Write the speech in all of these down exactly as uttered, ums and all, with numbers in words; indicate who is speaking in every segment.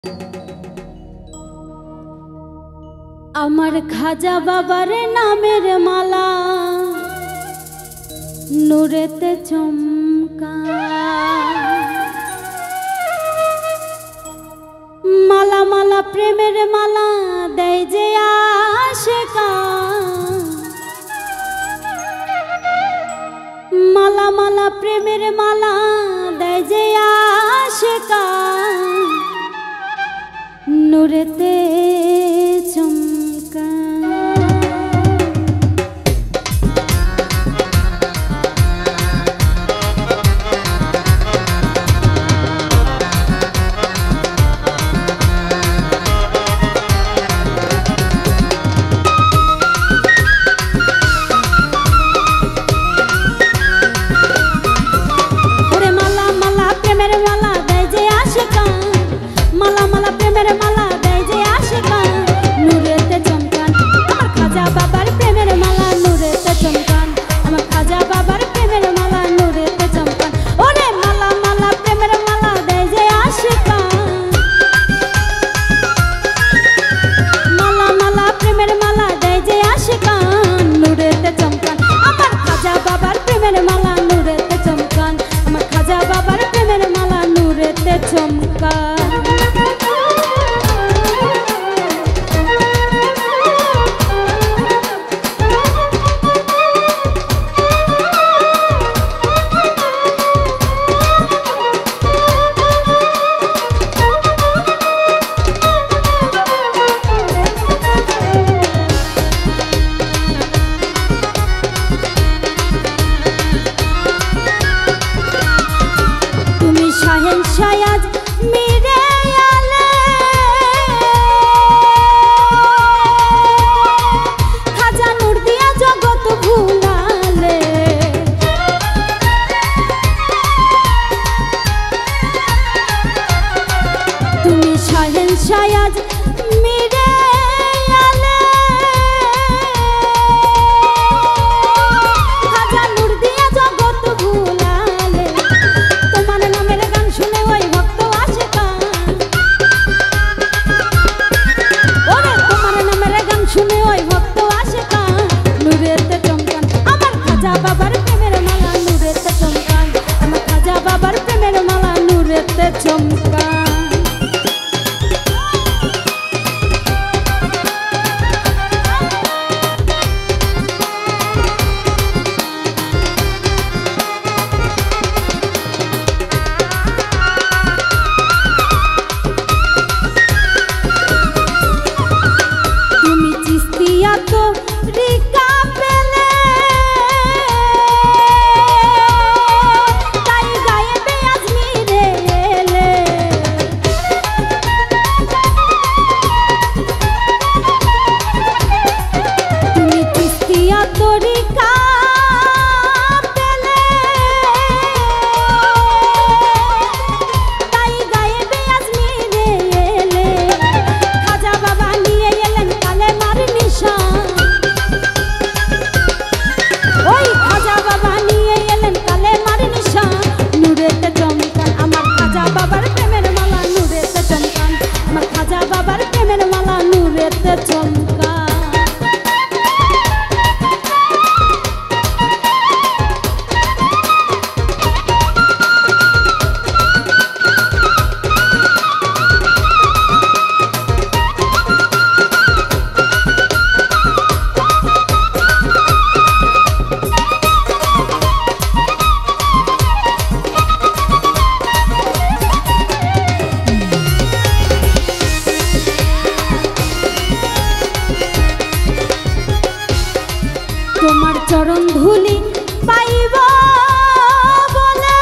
Speaker 1: আমার খাজা বাবার নামের মালা নূরেতে চমকা, মালা মালা প্রেমের মালা দেয় যে আশিকা, মালা মালা প্রেমের মালা দেয় যে আশিকা নূরেতে চমকা। ওরে মালা মালা প্রেমের মালা দেয় যে আশিকা, মালা মালা প্রেমের মালা দেয় যে আশিকা নূরেতে চমকান। আমার খাজা বাবার প্রেমের মালা নূরেতে চমকান, আমার খাজা বাবার প্রেমের মালা নূরেতে চমকান। ওরে মালা মালা প্রেমের মালা দেয় যে আশিকা, মালা মালা প্রেমের মালা দেয় যে আশিকা নূরেতে চমকান। আমার খাজা বাবার প্রেমের মালা নূরেতে চমকান, আমার খাজা বাবার প্রেমের মালা নূরেতে চমকান। শাহেনশায়াজ মিরে আলে খাজা নূর দিয়া জগৎ ভুলালে, তুমি শাহেনশায়াজ মিরে আলে খাজা নূর দিয়া জগৎ ভুলালে। তোমার নামের গান শুনে ওই ভক্ত আশিকা, ওরে তোমার নামের গান শুনে ওই ভক্ত আশিকা নূরেতে চমকান। আমার খাজা বাবার প্রেমের মালা নূরেতে চমকান, আমার খাজা বাবার প্রেমের মালা নূরেতে চমকান। তো রিকা পেলে তাই গায়েবে আজমিরে এলে, তুমি চিস্তিয়া তো রিকা পেলে তাই গায়েবে আজমিরে এলে। খাজা বাবা নিয়ে এলেন কালে মার নিশান, ওই খাজা বাবা নিয়ে এলেন কালে মার নিশান নূরেতে চমকান। আমার খাজা বাবার প্রেমের মালা নূরেতে চমকান, আমার খাজা বাবার প্রেমের মালা নূরেতে চমকান। তোমার চরণ ধুলি পাইব বলে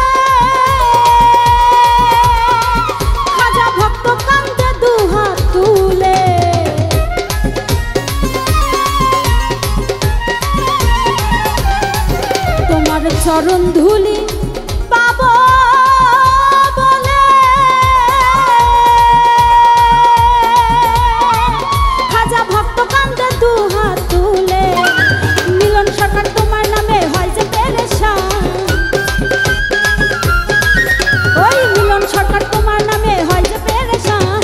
Speaker 1: খাজা ভক্ত কান্দে দুহাত তুলে, তোমার চরণ ধুলি পাব বলে খাজা ভক্ত কান্দে দুহাত তুলে। মিলন সরকার তোমার নামে হয় যে পেরেশান, ওই মিলন সরকার তোমার নামে হয় যে পেরেশান।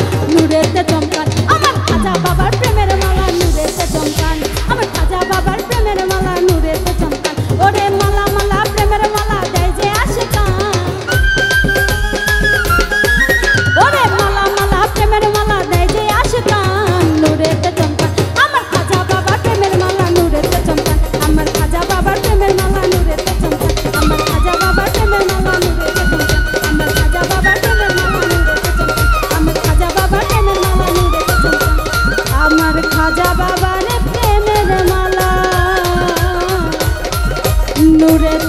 Speaker 1: বাবার প্রেমের মালা নূরেতে